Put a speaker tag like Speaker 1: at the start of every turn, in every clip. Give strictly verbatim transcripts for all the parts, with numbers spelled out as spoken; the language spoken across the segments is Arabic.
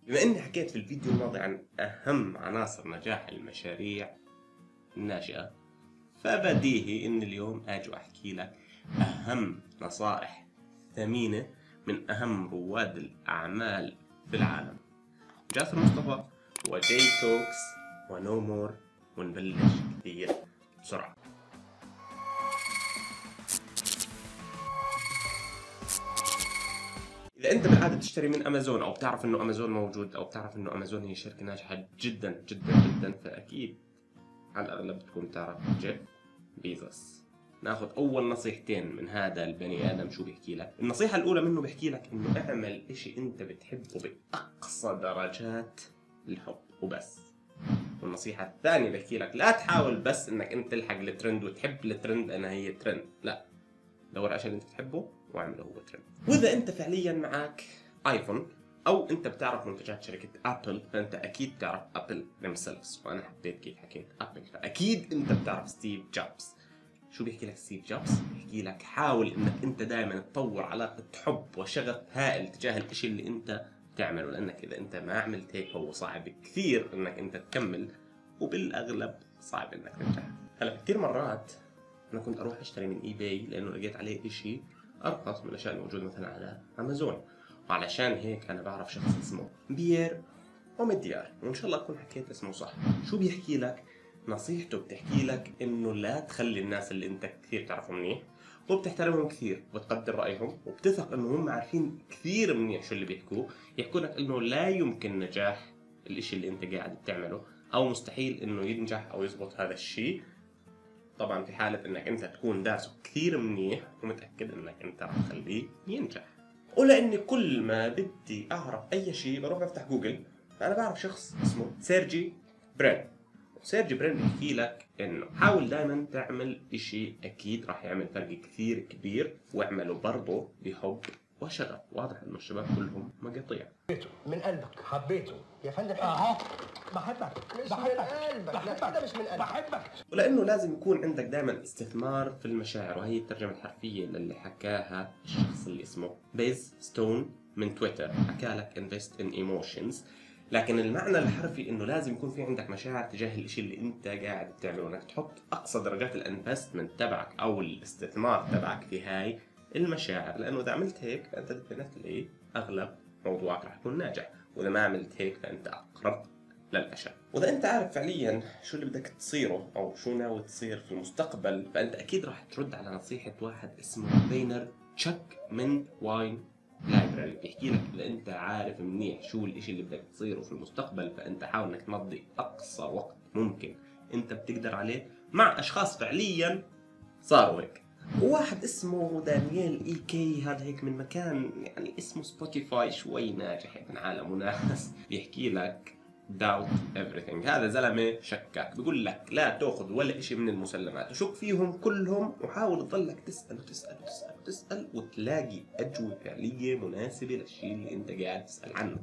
Speaker 1: بما اني حكيت في الفيديو الماضي عن اهم عناصر نجاح المشاريع الناشئة، فبديهي ان اليوم اجي احكي لك اهم نصائح ثمينة من اهم رواد الاعمال في العالم. جاسر مصطفى وجي توكس ونو مور، ونبلش كثير بسرعة. إذا أنت بالعادة تشتري من أمازون أو بتعرف إنه أمازون موجود أو بتعرف إنه أمازون هي شركة ناجحة جدا جدا جدا، فأكيد على الأغلب تكون تعرف جيف بيزوس. ناخذ أول نصيحتين من هذا البني آدم. شو بيحكي لك؟ النصيحة الأولى منه بيحكي لك إنه اعمل إشي أنت بتحبه بأقصى درجات الحب وبس. والنصيحة الثانية بيحكي لك لا تحاول بس إنك أنت تلحق الترند وتحب الترند لأنها هي ترند، لا، دور على الشيء اللي أنت بتحبه واعمله هو ترند. وإذا أنت فعليا معك آيفون أو أنت بتعرف منتجات شركة أبل، فأنت أكيد بتعرف أبل themselves، وأنا حبيت كيف حكيت أبل، فأكيد أنت بتعرف ستيف جوبز. شو بيحكي لك ستيف جوبز؟ بيحكي لك حاول إنك أنت دائما تطور علاقة حب وشغف هائل تجاه الإشي اللي أنت تعمله، لأنك إذا أنت ما عملت هيك هو صعب كثير إنك أنت تكمل، وبالأغلب صعب إنك تنجح. هلا كثير مرات أنا كنت أروح أشتري من إي باي لأنه لقيت عليه إشي أرخص من الأشياء الموجودة مثلا على أمازون، وعلشان هيك أنا بعرف شخص اسمه بيير أوميديار، وإن شاء الله أكون حكيت اسمه صح. شو بيحكي لك؟ نصيحته بتحكي لك إنه لا تخلي الناس اللي أنت كثير تعرفهم منيح وبتحترمهم كثير وتقدر رأيهم وبتثق إنه هم عارفين كثير منيح شو اللي بيحكوه، يحكوا لك إنه لا يمكن نجاح الإشي اللي أنت قاعد بتعمله، أو مستحيل إنه ينجح أو يزبط هذا الشيء. طبعا في حالة إنك أنت تكون دارسه كثير منيح ومتأكد إنك أنت راح تخليه ينجح. ولأني كل ما بدي أعرف أي شيء بروح بفتح جوجل، فأنا بعرف شخص اسمه سيرجي برين. سيرجي برين بيحكي لك إنه حاول دائما تعمل إشي أكيد راح يعمل فرق كثير كبير، واعمله برضه بحب وشغف. واضح إنه الشباب كلهم مقاطيع.
Speaker 2: من قلبك حبيته
Speaker 3: يا فندم
Speaker 2: اهو بحبك
Speaker 3: مش
Speaker 2: بحبك
Speaker 3: من قلبك، لا
Speaker 2: بحبك
Speaker 3: كده مش من قلبك.
Speaker 2: بحبك.
Speaker 1: ولأنه لازم يكون عندك دائما استثمار في المشاعر، وهي الترجمة الحرفية للي حكاها الشخص اللي اسمه بيز ستون من تويتر. حكى لك invest in emotions، لكن المعنى الحرفي انه لازم يكون في عندك مشاعر تجاه الاشي اللي انت قاعد بتعمله، انك تحط اقصى درجات الانفستمنت تبعك او الاستثمار تبعك في هاي المشاعر، لانه اذا عملت هيك فانت ديفينتلي اغلب موضوعك راح يكون ناجح، واذا ما عملت هيك فانت اقرب للفشل. واذا انت عارف فعليا شو اللي بدك تصيره او شو ناوي تصير في المستقبل، فانت اكيد راح ترد على نصيحة واحد اسمه فينر تشاك من واين لايبراري. بيحكي لك اذا انت عارف منيح شو الاشي اللي بدك تصيره في المستقبل، فانت حاول انك تمضي اقصى وقت ممكن انت بتقدر عليه مع اشخاص فعليا صاروا هيك. وواحد اسمه دانييل اي كي، هذا هيك من مكان يعني اسمه سبوتيفاي، شوي ناجح من عالم وناس، بيحكي لك doubt everything. هذا زلمه شكاك، بيقول لك لا تاخذ ولا شيء من المسلمات وشك فيهم كلهم، وحاول تضلك تسال وتسال وتسال وتسال وتلاقي اجوبه فعليه مناسبه للشيء اللي انت قاعد تسال عنه.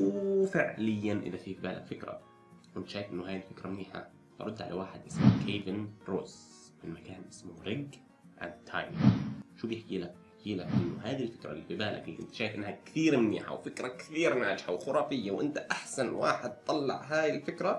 Speaker 1: وفعليا اذا في بالك فكره وانت شايف انه هاي الفكره منيحه، فرد على واحد اسمه كيفن روز من مكان اسمه ريج اند تايمي. شو بيحكي لك؟ بيحكي لك انه هذه الفكره اللي في بالك اللي انت شايف انها كثير منيحه وفكره كثير ناجحه وخرافيه وانت احسن واحد طلع هاي الفكره،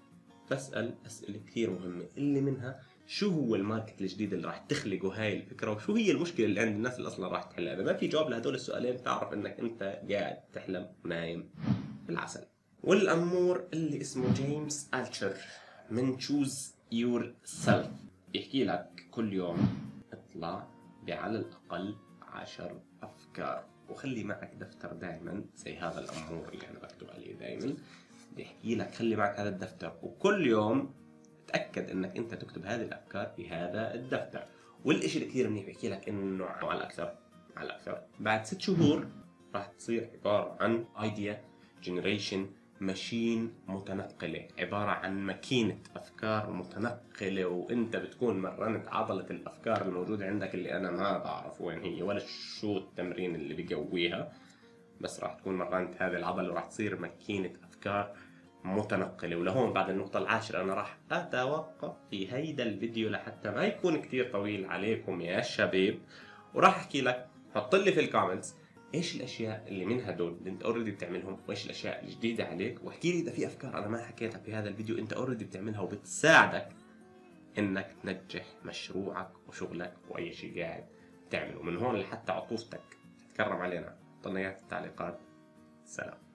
Speaker 1: فاسال اسئله كثير مهمه، اللي منها شو هو الماركت الجديد اللي راح تخلقه هاي الفكره، وشو هي المشكله اللي عند الناس اللي اصلا راح تحلها. اذا ما في جواب لهدول السؤالين تعرف انك انت قاعد تحلم ونايم في العسل. والامور اللي اسمه جيمس ألتشر من تشوز يور سيلف بيحكي لك كل يوم اطلع بعلى الأقل عشر أفكار، وخلي معك دفتر دائما زي هذا الأمور اللي أنا بكتب عليه دائما. بيحكي لك خلي معك هذا الدفتر، وكل يوم تأكد أنك أنت تكتب هذه الأفكار في هذا الدفتر. والإشي الكثير منيح بيحكي لك إنه على الأكثر على الأكثر بعد ست شهور راح تصير عبارة عن idea generation ماشين متنقلة، عبارة عن ماكينة أفكار متنقلة، وإنت بتكون مرنت عضلة الأفكار الموجودة عندك اللي أنا ما بعرف وين هي ولا شو التمرين اللي بيقويها، بس راح تكون مرنت هذه العضلة وراح تصير ماكينة أفكار متنقلة. ولهون بعد النقطة العاشرة أنا راح أتوقف في هيدا الفيديو لحتى ما يكون كتير طويل عليكم يا شباب، وراح أحكي لك حط لي في الكومنتس ايش الاشياء اللي من هدول اللي انت اوريدي بتعملهم، وايش الاشياء الجديده عليك، واحكي لي اذا في افكار انا ما حكيتها في هذا الفيديو انت اوريدي بتعملها وبتساعدك انك تنجح مشروعك وشغلك واي شيء قاعد تعمله. من هون لحتى عطوفتك تتكرم علينا، حط لنا اياها في التعليقات. سلام.